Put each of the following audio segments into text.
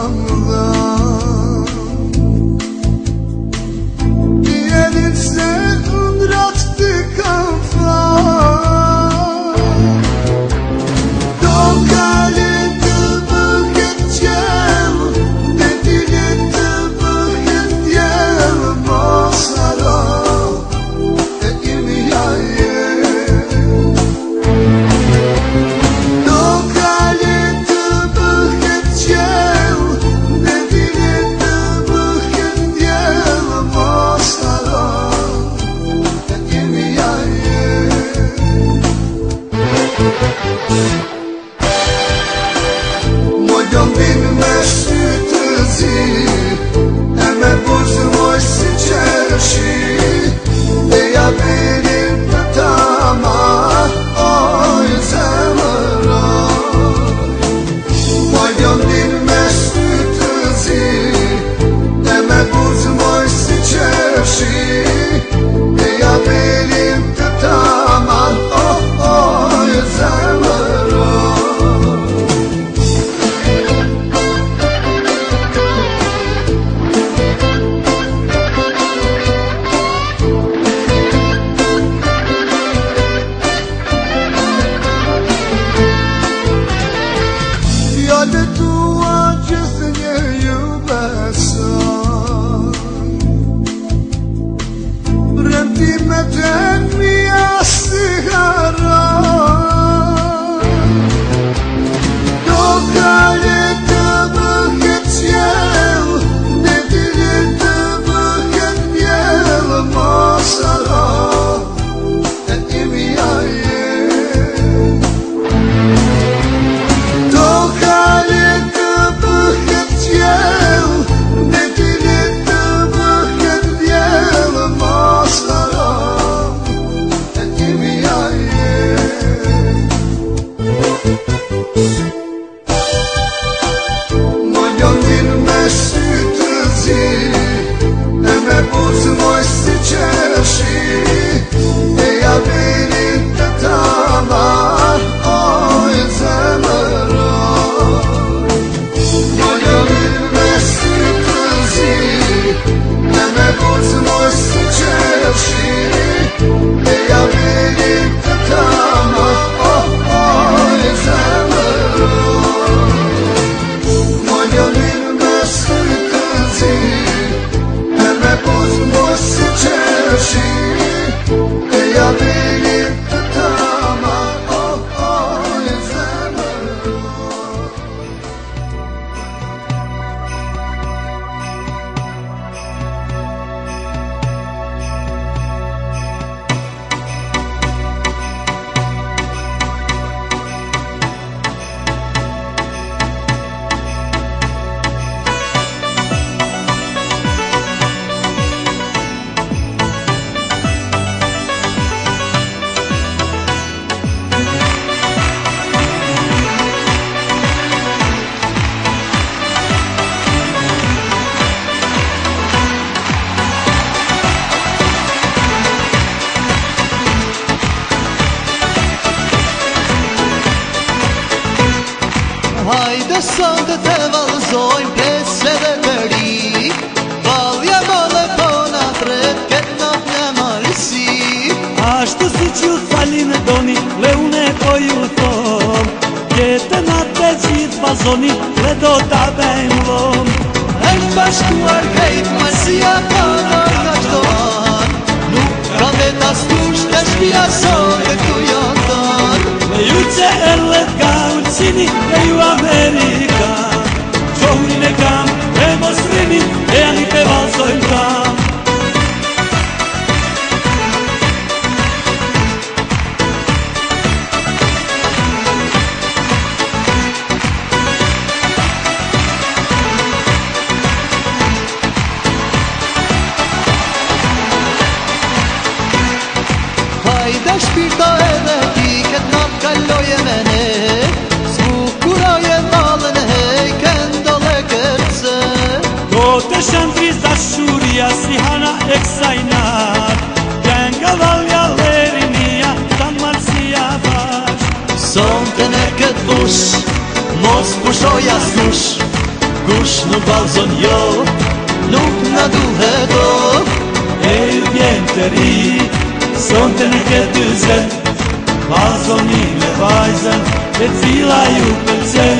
Hajde sot të vallëzojmë pesë dhe të ri, valja vole po na tret, ket not në marësi. Ashtu si që falin e doni, le une po ju thom, jetën atë gjithë bazoni, le do ta bëjmë lom. Është bashkuar krejt marësia para nga qdo an, nuk ka vet as kush të shpia sot e këtu janë tanë. Me ju që erlet ka ullësini e ju Amerika, qohurin e kam e mostrimin e janë i pe valsojmë kam. Hajde shpirta edhe ti këtë natë kalloje me ne, s'bukuroje malën hej këndole kërce. Do të shëndriz dashuria si hana e kësaj natë, janë nga valja lerinia ta marësia bash. Sonte në këtë bush, mos pushoj as nush, kush nuk vallzon jo, nuk na duhet do. E ju vjen të ri, sonte në këtë 40, vallzoni me vajzën e cila ju pëlqen.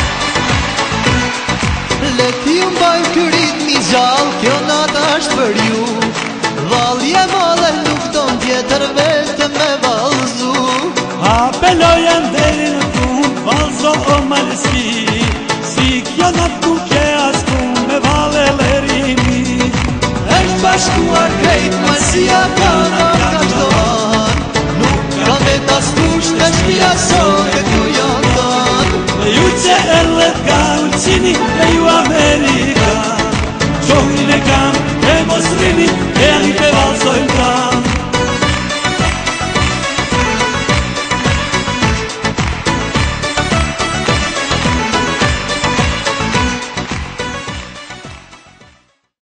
Let ju mbaj ky ritmi gjallë, kjo nata është për ju.